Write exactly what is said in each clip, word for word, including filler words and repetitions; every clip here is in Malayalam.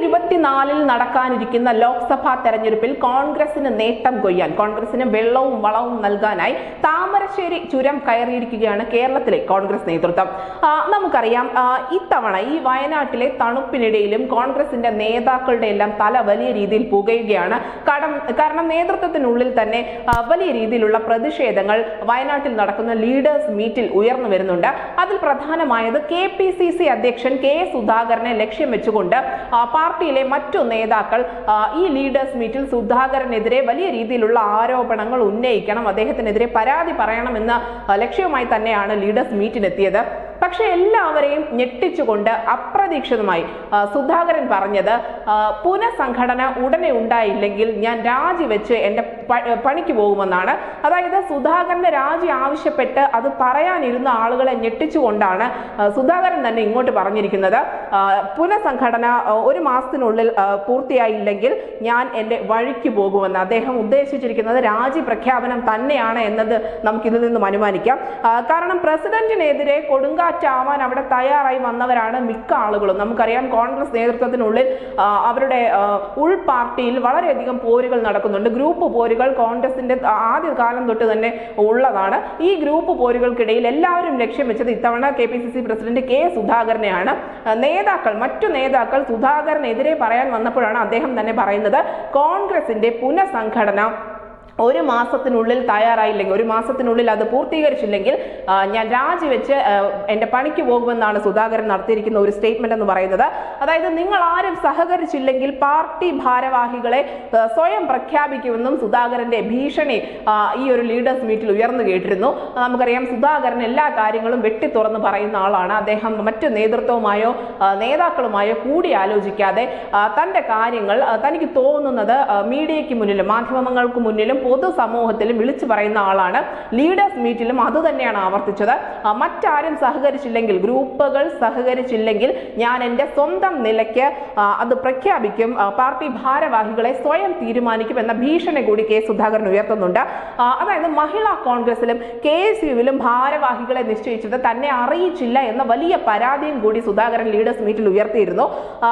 ഇരുപത്തിനാലിൽ നടക്കാനിരിക്കുന്ന ലോക്സഭാ തെരഞ്ഞെടുപ്പിൽ കോൺഗ്രസിന് നേട്ടം കൊയ്യാൻ, കോൺഗ്രസിന് വെള്ളവും വളവും നൽകാനായി താമരശ്ശേരി ചുരം കയറിയിരിക്കുകയാണ് കേരളത്തിലെ കോൺഗ്രസ് നേതൃത്വം. നമുക്കറിയാം, ഇത്തവണ ഈ വയനാട്ടിലെ തണുപ്പിനിടയിലും കോൺഗ്രസിന്റെ നേതാക്കളുടെ എല്ലാം തല വലിയ രീതിയിൽ പുകയുകയാണ്. കാരണം നേതൃത്വത്തിനുള്ളിൽ തന്നെ വലിയ രീതിയിലുള്ള പ്രതിഷേധങ്ങൾ വയനാട്ടിൽ നടക്കുന്ന ലീഡേഴ്സ് മീറ്റിൽ ഉയർന്നു വരുന്നുണ്ട്. അതിൽ പ്രധാനമായത് കെ പി സി സി അധ്യക്ഷൻ കെ സുധാകരനെ ലക്ഷ്യം വെച്ചുകൊണ്ട് പാർട്ടിയിലെ മറ്റു നേതാക്കൾ ഈ ലീഡേഴ്സ് മീറ്റിൽ സുധാകരനെതിരെ വലിയ രീതിയിലുള്ള ആരോപണങ്ങൾ ഉന്നയിക്കണം, അദ്ദേഹത്തിനെതിരെ പരാതി പറയണമെന്ന ലക്ഷ്യവുമായി തന്നെയാണ് ലീഡേഴ്സ് മീറ്റിനെത്തിയത്. പക്ഷെ എല്ലാവരെയും ഞെട്ടിച്ചുകൊണ്ട് അപ്രതീക്ഷിതമായി സുധാകരൻ പറഞ്ഞത്, പുനഃസംഘടന ഉടനെ ഉണ്ടായില്ലെങ്കിൽ ഞാൻ രാജിവെച്ച് എൻ്റെ പണിക്ക് പോകുമെന്നാണ്. അതായത് സുധാകരന്റെ രാജി ആവശ്യപ്പെട്ട് അത് പറയാനിരുന്ന ആളുകളെ ഞെട്ടിച്ചുകൊണ്ടാണ് സുധാകരൻ തന്നെ ഇങ്ങോട്ട് പറഞ്ഞിരിക്കുന്നത്. പുനഃസംഘടന ഒരു മാസത്തിനുള്ളിൽ പൂർത്തിയായില്ലെങ്കിൽ ഞാൻ എൻ്റെ വഴിക്ക് പോകുമെന്ന്. അദ്ദേഹം ഉദ്ദേശിച്ചിരിക്കുന്നത് രാജി പ്രഖ്യാപനം തന്നെയാണ് എന്നത് നമുക്കിതിൽ നിന്നും അനുമാനിക്കാം. കാരണം പ്രസിഡന്റിനെതിരെ കൊടുങ്കാ ാവാൻ അവിടെ തയ്യാറായി വന്നവരാണ് മിക്ക ആളുകളും. നമുക്കറിയാം, കോൺഗ്രസ് നേതൃത്വത്തിനുള്ളിൽ അവരുടെ ഉൾ പാർട്ടിയിൽ വളരെയധികം പോരുകൾ നടക്കുന്നുണ്ട്. ഗ്രൂപ്പ് പോരുകൾ കോൺഗ്രസിന്റെ ആദ്യ കാലം തൊട്ട് തന്നെ ഉള്ളതാണ്. ഈ ഗ്രൂപ്പ് പോരുകൾക്കിടയിൽ എല്ലാവരും ലക്ഷ്യം വെച്ചത് ഇത്തവണ K P C C president K സുധാകരനെയാണ്. നേതാക്കൾ മറ്റു നേതാക്കൾ സുധാകരനെതിരെ പറയാൻ വന്നപ്പോഴാണ് അദ്ദേഹം തന്നെ പറയുന്നത്, കോൺഗ്രസിന്റെ പുനഃസംഘടന ഒരു മാസത്തിനുള്ളിൽ തയ്യാറായില്ലെങ്കിൽ, ഒരു മാസത്തിനുള്ളിൽ അത് പൂർത്തീകരിച്ചില്ലെങ്കിൽ ഞാൻ രാജിവെച്ച് എൻ്റെ പണിക്ക് പോകുമെന്നാണ് സുധാകരൻ നടത്തിയിരിക്കുന്ന ഒരു സ്റ്റേറ്റ്മെന്റ് എന്ന് പറയുന്നത്. അതായത് നിങ്ങൾ ആരും സഹകരിച്ചില്ലെങ്കിൽ പാർട്ടി ഭാരവാഹികളെ സ്വയം പ്രഖ്യാപിക്കുമെന്നും സുധാകരന്റെ ഭീഷണി ഈ ഒരു ലീഡേഴ്സ് മീറ്റിൽ ഉയർന്നു കേട്ടിരുന്നു. നമുക്കറിയാം, സുധാകരൻ എല്ലാ കാര്യങ്ങളും വെട്ടി തുറന്ന് പറയുന്ന ആളാണ്. അദ്ദേഹം മറ്റു നേതൃത്വവുമായോ നേതാക്കളുമായോ കൂടി ആലോചിക്കാതെ തൻ്റെ കാര്യങ്ങൾ തനിക്ക് തോന്നുന്നത് മീഡിയയ്ക്ക് മുന്നിലും മാധ്യമങ്ങൾക്ക് മുന്നിലും പൊതുസമൂഹത്തിലും വിളിച്ചു പറയുന്ന ആളാണ്. ലീഡേഴ്സ് മീറ്റിലും അത് തന്നെയാണ് ആവർത്തിച്ചത്. മറ്റാരും സഹകരിച്ചില്ലെങ്കിൽ, ഗ്രൂപ്പുകൾ സഹകരിച്ചില്ലെങ്കിൽ ഞാൻ എൻ്റെ സ്വന്തം നിലയ്ക്ക് അത് പ്രഖ്യാപിക്കും, പാർട്ടി ഭാരവാഹികളെ സ്വയം തീരുമാനിക്കും എന്ന ഭീഷണി കൂടി കെ സുധാകരൻ ഉയർത്തുന്നുണ്ട്. അതായത് മഹിളാ കോൺഗ്രസിലും കെ എസ് യുവിലും ഭാരവാഹികളെ നിശ്ചയിച്ചത് തന്നെ അറിയിച്ചില്ല എന്ന വലിയ പരാതിയും കൂടി സുധാകരൻ ലീഡേഴ്സ് മീറ്റിൽ ഉയർത്തിയിരുന്നു.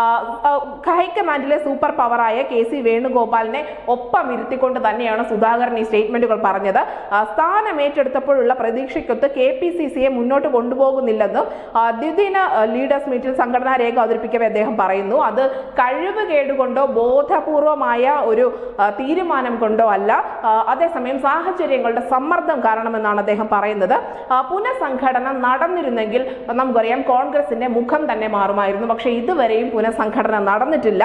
ഹൈക്കമാൻഡിലെ സൂപ്പർ പവറായ കെ സി വേണുഗോപാലിനെ ഒപ്പം ഇരുത്തിക്കൊണ്ട് തന്നെയാണ് സുധാകരൻ ഈ സ്റ്റേറ്റ്മെന്റുകൾ പറഞ്ഞത്. സ്ഥാനം ഏറ്റെടുത്തപ്പോഴുള്ള പ്രതീക്ഷയ്ക്കൊത്ത് കെ പി സി സിയെ മുന്നോട്ട് കൊണ്ടുപോകുന്നില്ലെന്നും ദ്വിദിന ലീഡേഴ്സ് മീറ്റിൽ സംഘടനാ രേഖ അവതരിപ്പിക്കവേ അദ്ദേഹം പറയുന്നു. അത് കഴിവ് കേടുകൊണ്ടോ ബോധപൂർവമായ ഒരു തീരുമാനം കൊണ്ടോ അല്ല, അതേസമയം സാഹചര്യങ്ങളുടെ സമ്മർദ്ദം കാരണമെന്നാണ് അദ്ദേഹം പറയുന്നത്. പുനഃസംഘടന നടന്നിരുന്നെങ്കിൽ നമുക്കറിയാം കോൺഗ്രസിന്റെ മുഖം തന്നെ മാറുമായിരുന്നു. പക്ഷേ ഇതുവരെയും പുനഃസംഘടന നടന്നിട്ടില്ല.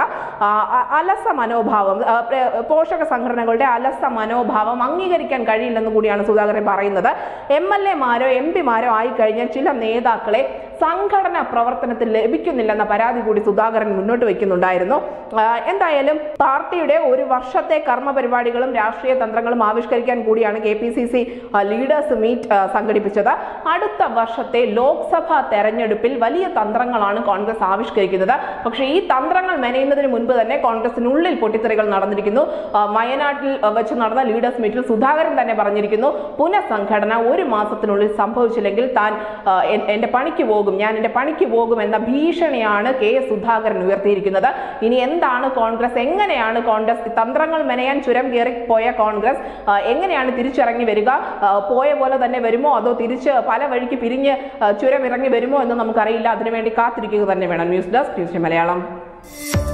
അലസ മനോഭാവം, പോഷക സംഘടനകളുടെ അലസ മനോഭാവം അംഗീകരിക്കാൻ കഴിയില്ലെന്ന് കൂടിയാണ് സുധാകരൻ പറയുന്നത്. എം എൽ എമാരോ എം പിമാരോ ആയിക്കഴിഞ്ഞാൽ ചില നേതാക്കളെ സംഘടനാ പ്രവർത്തനത്തിൽ ലഭിക്കുന്നില്ലെന്ന പരാതി കൂടി സുധാകരൻ മുന്നോട്ട് വയ്ക്കുന്നുണ്ടായിരുന്നു. എന്തായാലും പാർട്ടിയുടെ ഒരു വർഷത്തെ കർമ്മ പരിപാടികളും രാഷ്ട്രീയ തന്ത്രങ്ങളും ആവിഷ്കരിക്കാൻ കൂടിയാണ് K P C C leaders meet സംഘടിപ്പിച്ചത്. അടുത്ത വർഷത്തെ ലോക്സഭാ തെരഞ്ഞെടുപ്പിൽ വലിയ തന്ത്രങ്ങളാണ് കോൺഗ്രസ് ആവിഷ്കരിക്കുന്നത്. പക്ഷേ ഈ തന്ത്രങ്ങൾ മെനയുന്നതിന് മുൻപ് തന്നെ കോൺഗ്രസിനുള്ളിൽ പൊട്ടിത്തെറികൾ നടന്നിരിക്കുന്നു. വയനാട്ടിൽ വെച്ച് നടന്ന ലീഡേഴ്സ് മീറ്റിൽ സുധാകരൻ തന്നെ പറഞ്ഞിരിക്കുന്നു, പുനഃസംഘടന ഒരു മാസത്തിനുള്ളിൽ സംഭവിച്ചില്ലെങ്കിൽ താൻ എന്റെ പണിക്ക് പോകും, ഞാൻ എന്റെ പണിക്ക് പോകും എന്ന ഭീഷണിയാണ് കെ സുധാകരൻ ഉയർത്തിയിരിക്കുന്നത്. ഇനി എന്താണ് കോൺഗ്രസ്, എങ്ങനെയാണ് കോൺഗ്രസ് തന്ത്രങ്ങൾ മെനയാൻ ചുരം കയറി പോയ കോൺഗ്രസ് എങ്ങനെയാണ് തിരിച്ചിറങ്ങി വരിക? പോയ പോലെ തന്നെ വരുമോ, അതോ തിരിച്ച് പല വഴിക്ക് പിരിഞ്ഞ് ചുരം ഇറങ്ങി വരുമോ എന്ന് നമുക്കറിയില്ല. അതിനുവേണ്ടി കാത്തിരിക്കുക തന്നെ വേണം. News desk news Malayalam.